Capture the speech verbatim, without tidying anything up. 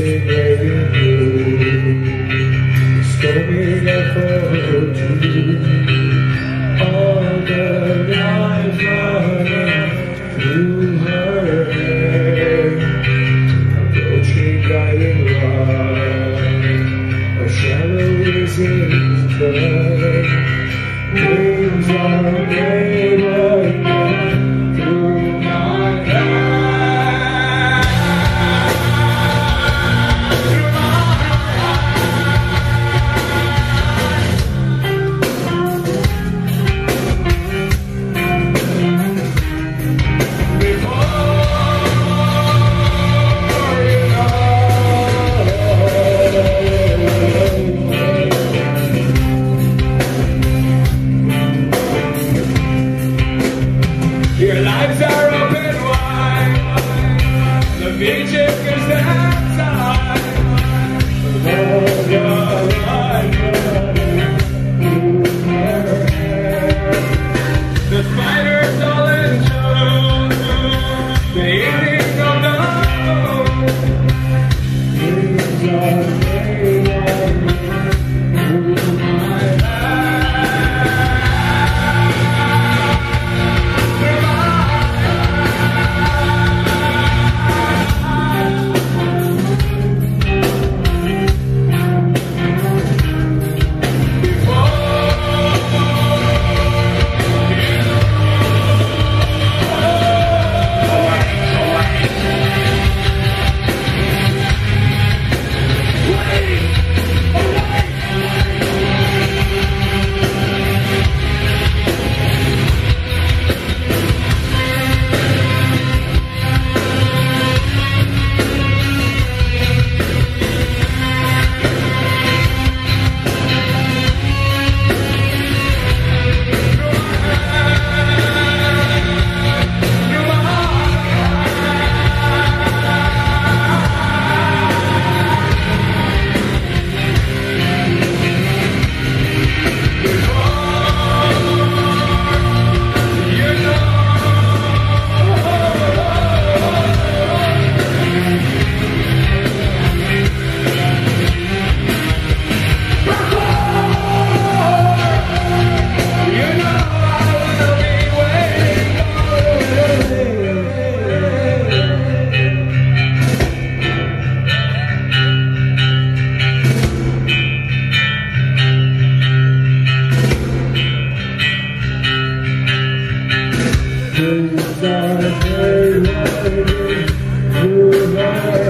Everything waiting blue, storming up for you. All the life running through her head, approaching guiding light. A shadow is in blood. Dreams are made again through my eyes. Your lives are open wide, the beach is outside. All your life running through her hair. The spiders all in tune, the evening of the dreams are made of you through my eyes. Dreams are made of you.